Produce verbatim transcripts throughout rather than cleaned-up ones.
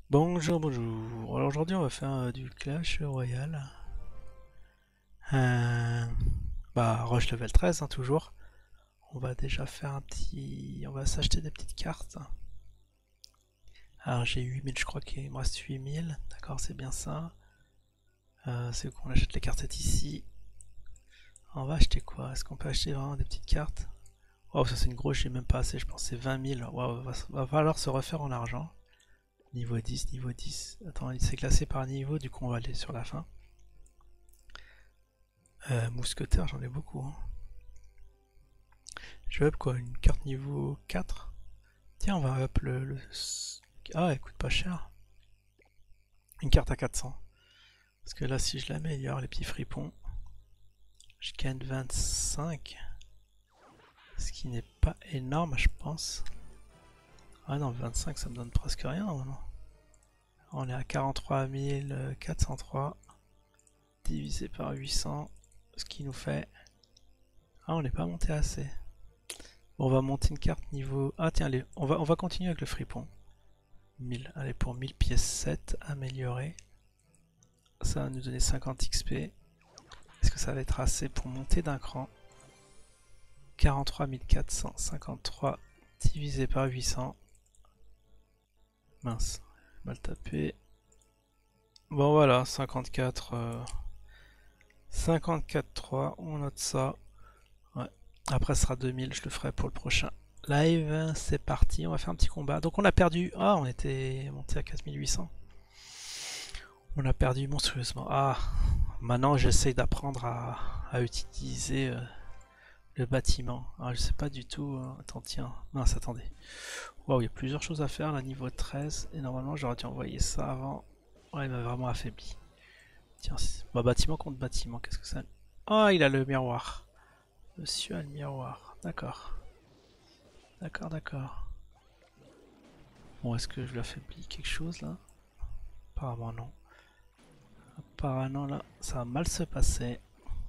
Bonjour, bonjour. Alors aujourd'hui on va faire euh, du Clash Royale. Euh, bah Rush level treize hein, toujours. On va déjà faire un petit... On va s'acheter des petites cartes. Alors j'ai huit mille, je crois qu'il me reste huit mille. D'accord, c'est bien ça. Euh, c'est qu'on achète les cartes ici. On va acheter quoi? Est-ce qu'on peut acheter vraiment des petites cartes? Oh ça c'est une grosse, j'ai même pas assez, je pense c'est vingt mille. Wow, va, va falloir se refaire en argent. Niveau dix, niveau dix. Attends, il s'est classé par niveau, du coup on va aller sur la fin. Euh, mousquetaire, j'en ai beaucoup. Hein. Je vais up quoi? Une carte niveau quatre. Tiens, on va up le, le... Ah, elle coûte pas cher. Une carte à quatre cents. Parce que là, si je l'améliore, les petits fripons, je gagne vingt-cinq. Ce qui n'est pas énorme, je pense. Ah non, vingt-cinq, ça me donne presque rien, non? On est à quarante-trois mille quatre cent trois divisé par huit cents, ce qui nous fait... Ah, on n'est pas monté assez. Bon, on va monter une carte niveau... Ah tiens, allez, on va, on va continuer avec le fripon. mille, allez, pour mille pièces sept, amélioré. Ça va nous donner cinquante X P. Est-ce que ça va être assez pour monter d'un cran? Quarante-trois mille quatre cent cinquante-trois divisé par huit cents. Mince, mal tapé. Bon voilà, cinquante-quatre... Euh, cinquante-quatre trois, on note ça. Ouais. Après ce sera deux mille, je le ferai pour le prochain live. C'est parti, on va faire un petit combat. Donc on a perdu... Ah, on était monté à quatre mille huit cents. On a perdu monstrueusement. Ah, maintenant j'essaye d'apprendre à, à utiliser euh, le bâtiment. Ah, je sais pas du tout. euh, Attends, tiens. Mince, attendez. Waouh, il y a plusieurs choses à faire là, niveau treize. Et normalement j'aurais dû envoyer ça avant. Ouais, il m'a vraiment affaibli. Tiens, bah, bâtiment contre bâtiment, qu'est-ce que ça... Ah, il a le miroir. Monsieur a le miroir. D'accord. D'accord, d'accord. Bon, est-ce que je lui affaiblis quelque chose là? Apparemment non. Apparemment là, ça va mal se passer.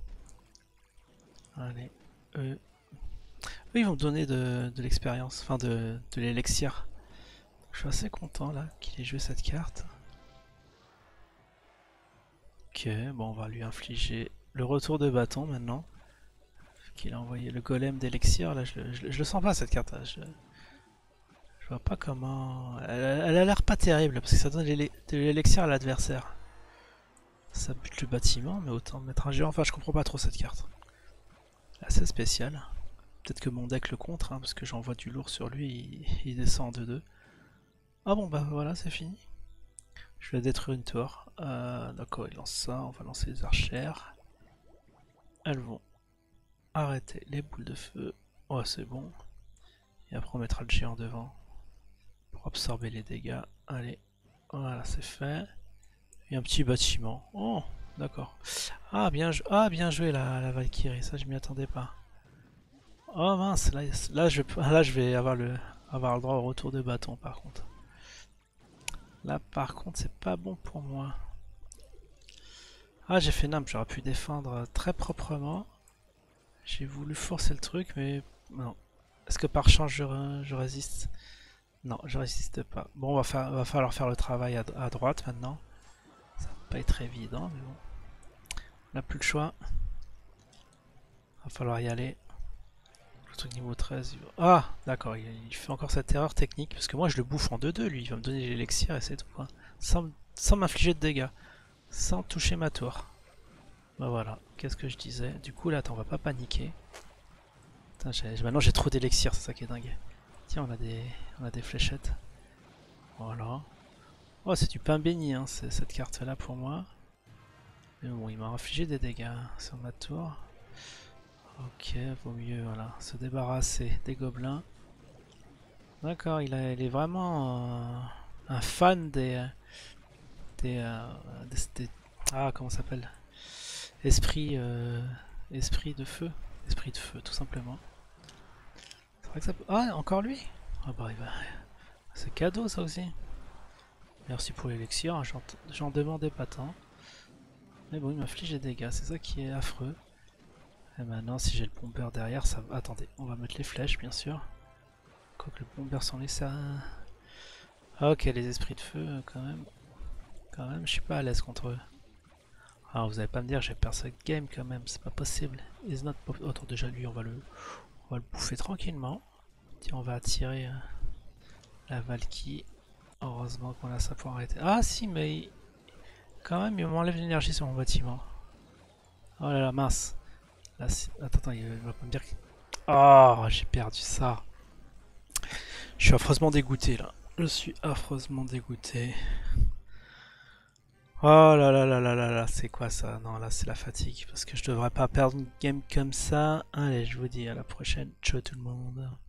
Allez, eux. Eux, ils vont me donner de, de l'expérience, enfin de, de l'élixir. Je suis assez content là qu'il ait joué cette carte. Ok, bon, on va lui infliger le retour de bâton maintenant. Qu'il a envoyé le golem d'élixir. Là, je, je, je le sens pas cette carte. Là. Je, je vois pas comment. Elle, elle a l'air pas terrible parce que ça donne de l'élixir à l'adversaire. Ça bute le bâtiment, mais autant mettre un géant. Enfin, je comprends pas trop cette carte. Assez spécial. Peut-être que mon deck le contre, hein, parce que j'envoie du lourd sur lui, il, il descend en deux deux. Ah bon, bah voilà, c'est fini. Je vais détruire une tour. Euh, D'accord, il lance ça. On va lancer les archères. Elles vont arrêter les boules de feu. Oh, c'est bon. Et après, on mettra le géant devant pour absorber les dégâts. Allez, voilà, c'est fait. Et un petit bâtiment. Oh, d'accord. Ah, bien, ah, bien joué la, la Valkyrie. Ça, je m'y attendais pas. Oh mince, là, là, je, là je vais avoir le, avoir le droit au retour de bâton par contre. Là par contre c'est pas bon pour moi. Ah j'ai fait nimp, j'aurais pu défendre très proprement. J'ai voulu forcer le truc mais non. Est-ce que par chance je, je résiste? Non, je résiste pas. Bon, on va, faire, va falloir faire le travail à, à droite maintenant. Ça va pas être évident mais bon. On n'a plus le choix. Va falloir y aller. Le truc niveau treize. Il va... Ah, d'accord, il, il fait encore cette erreur technique. Parce que moi, je le bouffe en deux deux, lui. Il va me donner l'élixir et c'est tout. Hein. Sans, sans m'infliger de dégâts. Sans toucher ma tour. Bah voilà, qu'est-ce que je disais. Du coup, là, attends, on va pas paniquer. Putain, maintenant, j'ai trop d'élixir, c'est ça qui est dingue. Tiens, on a des, on a des fléchettes. Voilà. Oh, c'est du pain béni, hein, cette carte-là pour moi. Mais bon, il m'a infligé des dégâts sur ma tour. Ok, vaut mieux voilà, se débarrasser des gobelins. D'accord, il, il est vraiment euh, un fan des, des, euh, des, des ah comment ça s'appelle, esprit euh, esprit de feu, esprit de feu tout simplement. C'est vrai que ça peut... Ah encore lui. Ah bah il va, c'est cadeau ça aussi. Merci pour l'élixir, j'en demandais pas tant. Mais bon il m'inflige des dégâts, c'est ça qui est affreux. Et maintenant si j'ai le bomber derrière ça va... Attendez, on va mettre les flèches bien sûr. Quoique le bomber sans les ça... Ok, les esprits de feu, quand même. Quand même, je suis pas à l'aise contre eux. Alors vous allez pas me dire, j'ai perdu ce game quand même, c'est pas possible. Is not pop- Attends, déjà lui, on va le, on va le bouffer tranquillement. Tiens, on va attirer euh, la Valky. Heureusement qu'on a ça pour arrêter. Ah si, mais il- quand même, il m'enlève l'énergie sur mon bâtiment. Oh là là, mince. Là, attends, attends, il va pas me dire que... Oh, j'ai perdu ça. Je suis affreusement dégoûté là. Je suis affreusement dégoûté. Oh là là là là là là, c'est quoi ça? Non, là c'est la fatigue parce que je devrais pas perdre une game comme ça. Allez, je vous dis à la prochaine. Ciao tout le monde.